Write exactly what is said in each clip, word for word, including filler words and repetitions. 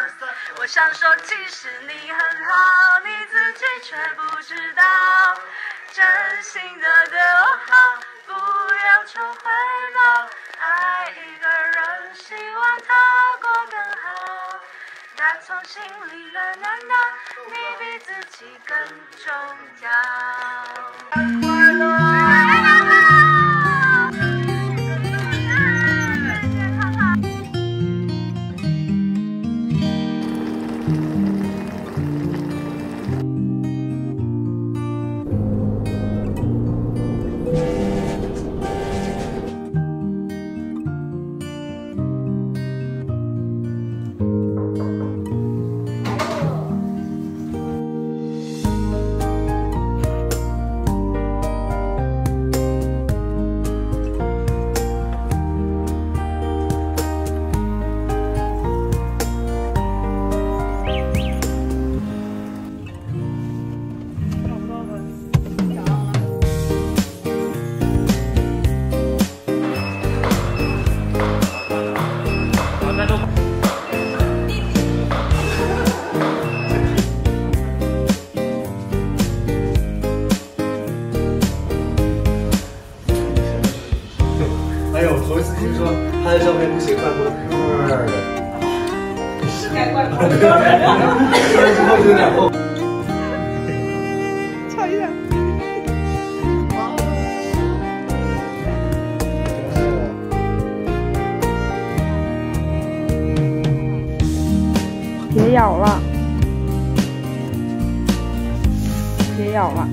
我想说，其实你很好，你自己却不知道。真心的对我好，不要求回报。爱一个人，希望他过更好。打从心里了，难道你比自己更重要？快乐！ 头一次听说他在上面不写怪模特儿的， 是该怪模特儿的，出来之后就有点后。 瞧一下。 别咬了，别咬了。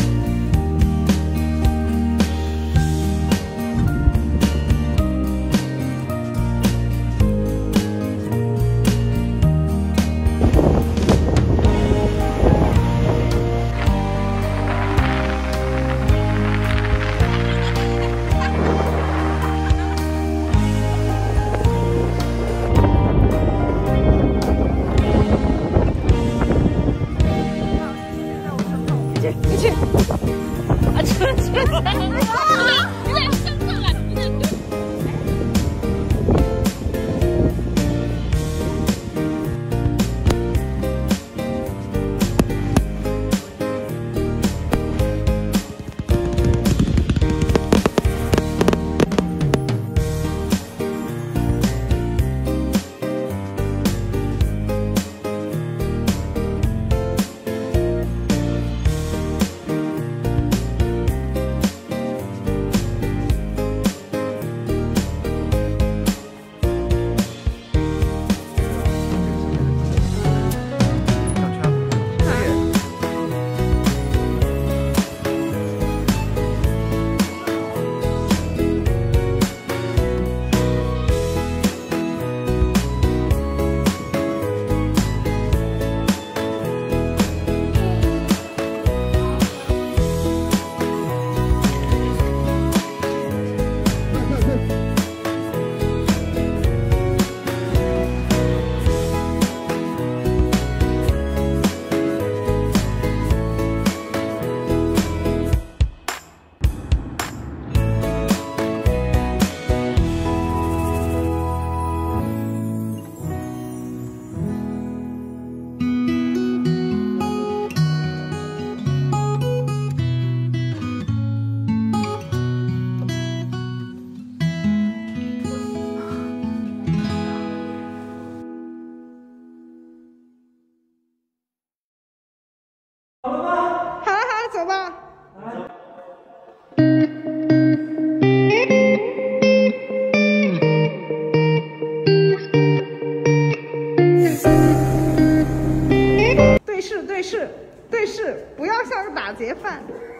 你去，啊去去！你俩上课了，你俩。 好了吗？好了好了，走吧。对视对视对视，不要像个打劫犯。